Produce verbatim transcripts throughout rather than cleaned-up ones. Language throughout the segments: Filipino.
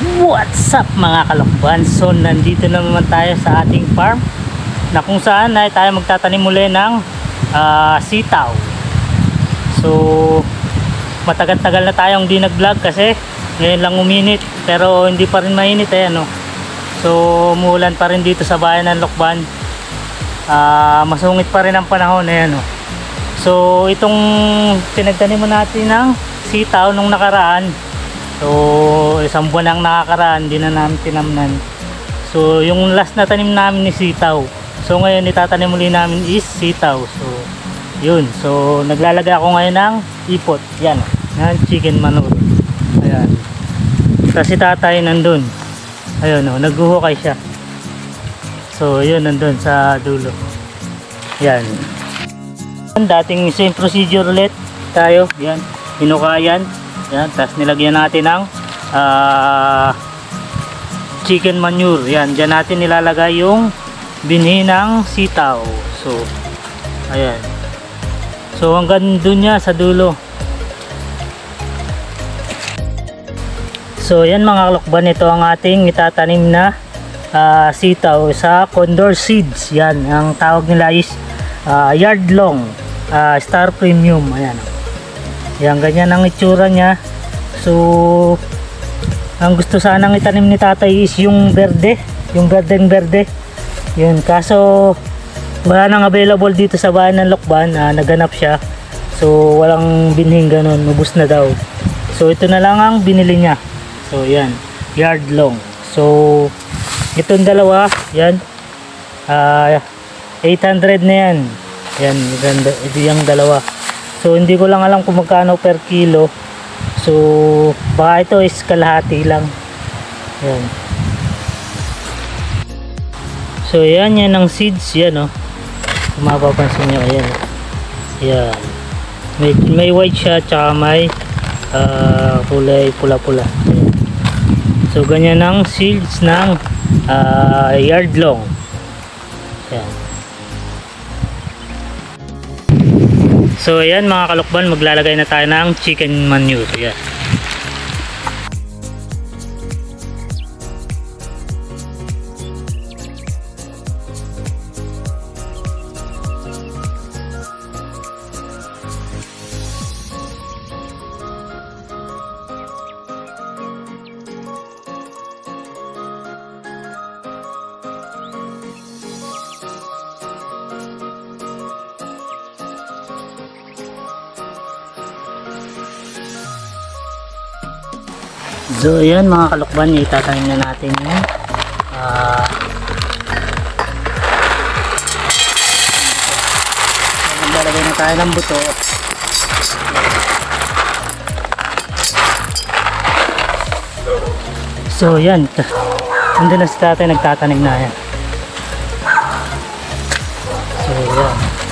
What's up mga kalakban? So nandito na naman tayo sa ating farm na kung saan ay tayo magtatanim muli ng uh, sitaw. So matagal-tagal na tayong di nag-vlog kasi ngayon lang uminit, pero hindi pa rin mainit eh, ano? So umuulan pa rin dito sa bayan ng Lokban. uh, Masungit pa rin ang panahon eh, ano? So itong pinagtanim natin ng sitaw nung nakaraan, so isang buwan ang nakakaraan, di na namin tinamnan. So yung last na tanim namin ni sitaw, so ngayon itatanim muli namin is sitaw. So yun, so naglalagay ako ngayon ng ipot. Yan, yan chicken manure. Ayan, kasi tatay nandun, ayun o, naghuhukay siya. So yun, nandun sa dulo. Yan, dating same procedure ulit tayo. Yan, hinukayan. Yan, tapos nilagyan natin ng uh, chicken manure. Yan, dyan natin nilalagay yung binhi ng sitaw. So ayan, so hanggang dun niya sa dulo. So yan mga kalokban, ito ang ating itatanim na uh, sitaw sa condor seeds. Yan, ang tawag nila is uh, yard long uh, star premium. Ayan, yan, ganyan ang itsura niya. So ang gusto sanang itanim ni tatay is yung berde, yung berdeng berde yun, kaso wala nang available dito sa bayan ng Lokban. uh, naganap siya, so walang binhing ganun, ubus na daw. So ito na lang ang binili niya. So yan, yard long. So itong dalawa, yan, uh, eight hundred na yan. Yan, ito yung dalawa. So hindi ko lang alam kung magkano per kilo. So baka ito is kalahati lang. Yan. So yan, yan ang seeds. Yan o, oh. Kung mapapansin nyo, ayan. Yan, may, may white siya, tsaka may uh, kulay pula-pula. So ganyan ang seeds ng uh, yard long. Yan. So ayan mga kalokban, maglalagay na tayo ng chicken manure. Ayan. So ayan mga kalokban, itatanim na natin yung uh, maglalagay na tayo ng buto. So yan, nandun na si tatay, nagtatanim na yan. So yan,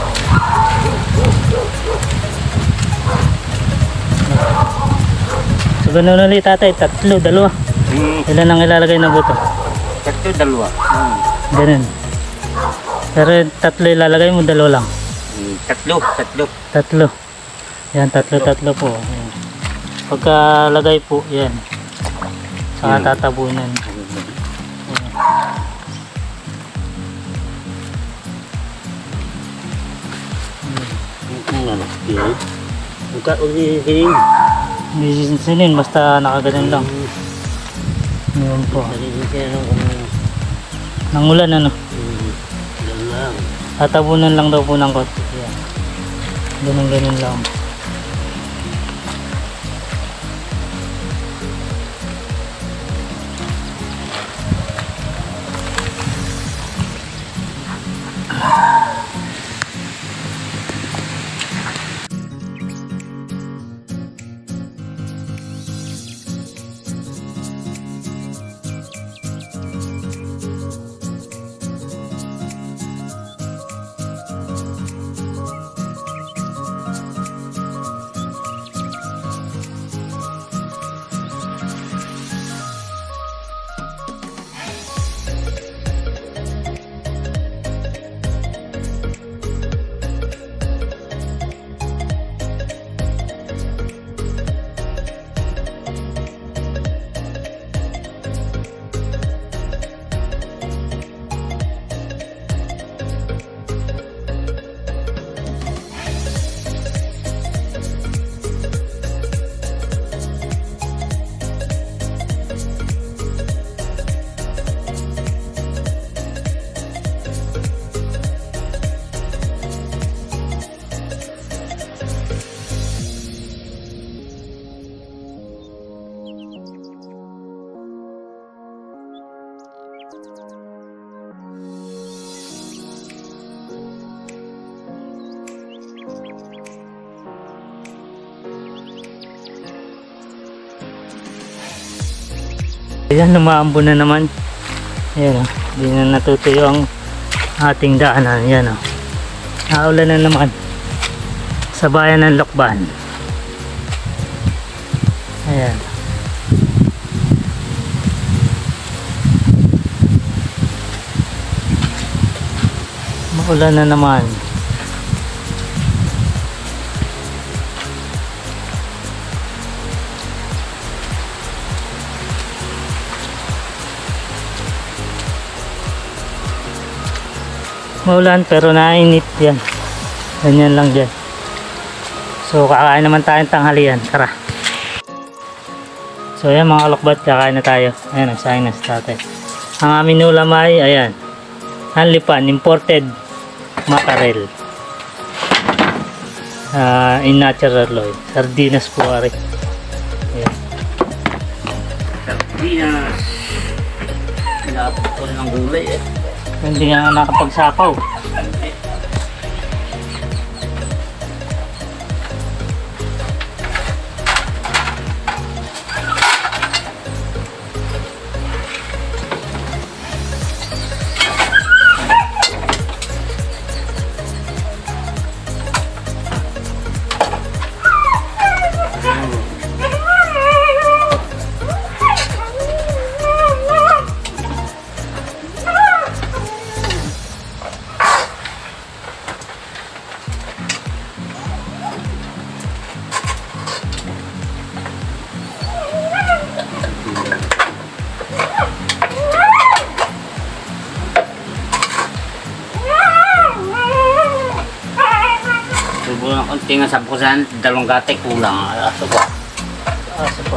ganun ulit tatay, tatlo, dalawa. Hmm. Ilan ang ilalagay na buto? Tatlo, dalawa. Hmm. Ganun. Pero tatlo ilalagay mo, dalawa lang. Hmm. Tatlo, tatlo. Tatlo. Yan, tatlo, tatlo po. Yan. Pagkalagay po, yan. Saka hmm. tatabunan. Buka ulihin. Hindi sinin, basta nakaganon lang. Ngayon po. Nangulan ano? Tatabunan lang daw po ng konti. Ganun ganun lang. Ayan, lumaambo na naman. Ayan o, hindi na natutuyo ang ating daanan. Ayan o, naulan na naman sa bayan ng Lokban. Ayan, maulan na naman. Maulan pero nainit yan. Ganyan lang dyan. So kakain naman tayong tanghalian. Tara. So ayan mga kalokbat, kakain na tayo. Ayan, nagsayang na si tatay. Ang aming ulam ay ayan, hanlipan, imported mackerel, uh, in natural oil. Sardinas po ari. Ayan, sardinas. Pinaputol ng gulay eh. Hindi nga nakapagsapaw. Konti nga sabusan, dalawang gate kulang. Aso po. Aso po.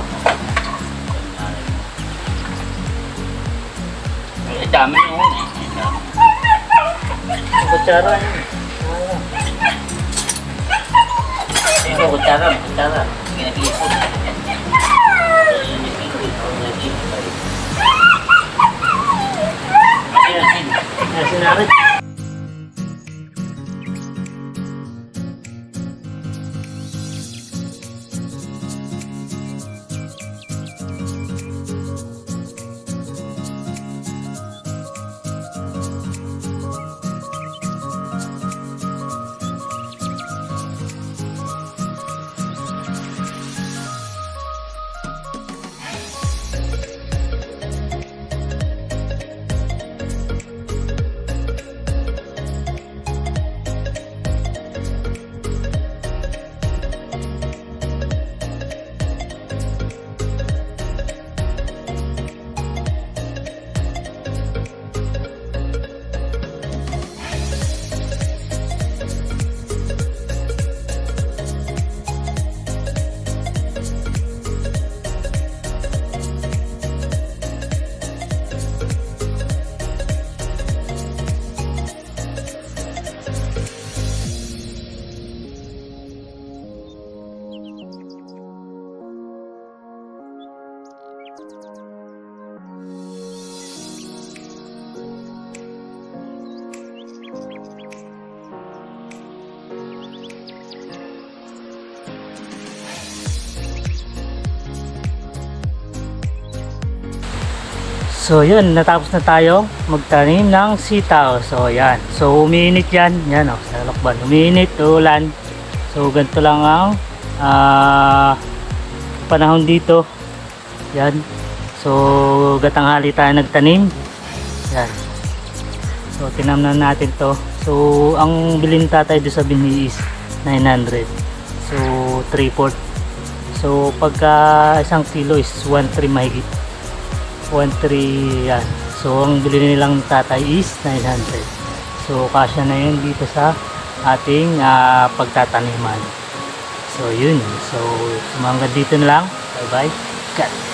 Eh, dami yun eh. Kutsara yun. Ito, kutsara, kutsara. Ginag-isip. Ayan, sinarit. So yun, natapos na tayo magtanim ng sitaw. So yan, so umiinit yan. Yan o, oh, sa Lokban, umiinit, ulan. So ganito lang ang uh, panahon dito. Yan, so gatanghali tayo nagtanim. Yan, so tinamnan natin to. So ang bilhin tatay doon sa binhi is nine hundred. So three fourths. So pagka isang kilo is one three mahigit, one three yan. So ang bilhin nilang tatay is nine hundred. So kasya na yun dito sa ating uh, pagtataniman. So yun, so hanggang dito na lang. Bye bye. Cut.